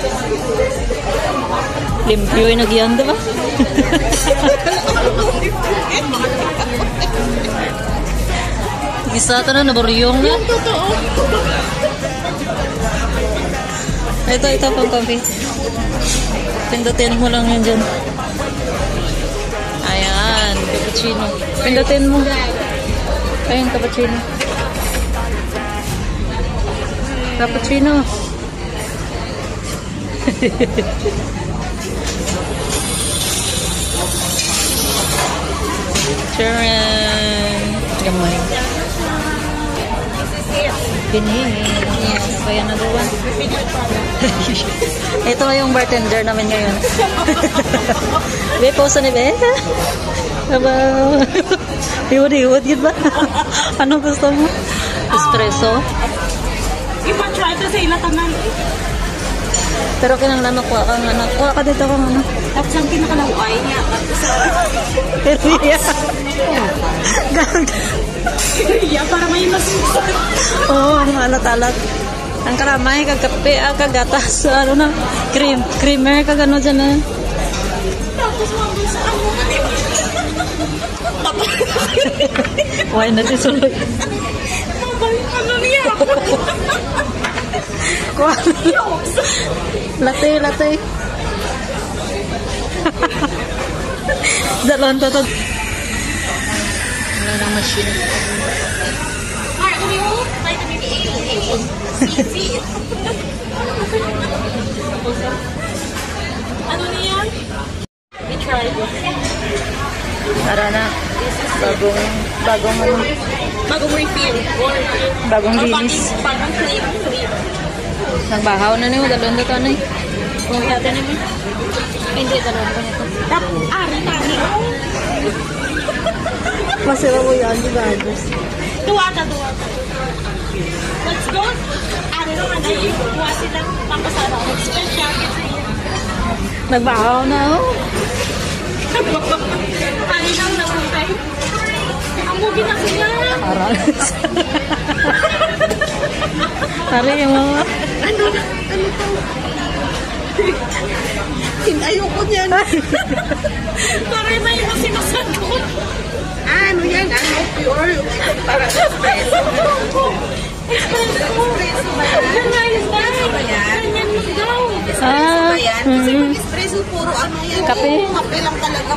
Limpyo yung nagyan, diba? Isa ito na, nabaryong na. Ito pang coffee. Pindutin mo lang yun dyan. Ayan, cappuccino. Pindutin mo. Ayan, cappuccino. Cappuccino. Charan. Gamay. Yes. Kaya another one. Ito yung bartender namin ngayon. Be, posa ni Be. Hiwad-hiwad yun ba? Anong gusto mo? Espresso? Ipa-try ito sa ilatanan. Pero kinanglan kuha ka nga. Kuha ka dito kang ano. Tapos ang pinakalahuay niya. Pero iya. Iya, para may masusan. Oo, ang alat-alat. Ang karamay, kagkape, kagatas, ano na, creamer, kagano dyan na. Tapos mabang sa ano. Why na sisulog? Mabang ano niya. Kuha. Latte. Dalon to. Wala nang machine. Vitamin A, C. Ano niyan? I-try. Tara na. Bagong ano. Bagong refill. Bagong linis. Bagong clean. Nagbahaw na niyo. Dalon to na eh. Kung natin naman. Hindi, dalon ko nito. Ari, tani. Masira mo yan, di ba? Duwata. Let's go. Ari naman ay buwa silang pampasara. Special. Nagbahaw na ako. Ari nang nabuntay. Ang bugi na siya. Aral. Tari yung mga. Ano to? Ayoko niyan. Parang may sinusagot. Ano yan? Ano? Pure? Para espresso. Espresso ba yan? Ganyan mo daw. Espresso ba yan? Kasi pag espresso, puro ano yan. Kape? Kape lang talaga.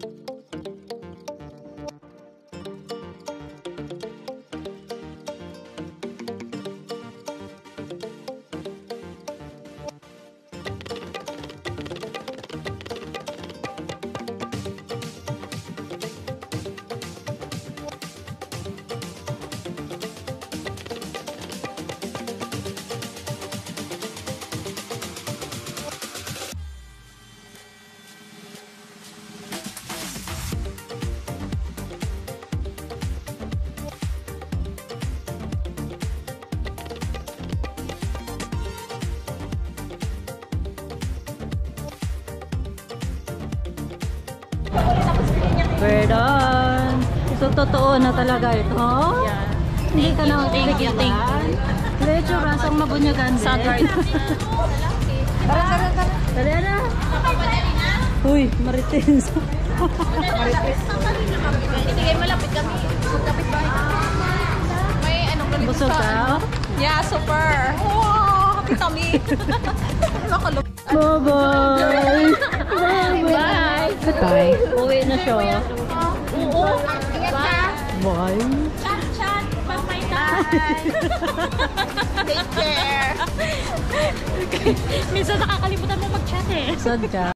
We're done. So, totoo na talaga ito. Yeah. Hindi ka na Thank you. Hindi, tsura. Saan mabunyagan din. Sunrise. Tara. Dali na. Uy, marites. Itigay malapit kami. Kapit bahay kami. May anong ganito Busog ka? Yeah, super. Oh, happy kami. Bye-bye. Bye. Bye. Uwi na siya. Oo. Bye. Chat. Bye. Take care. Minsan nakakalimutan mo mag-chat eh. Sad ka.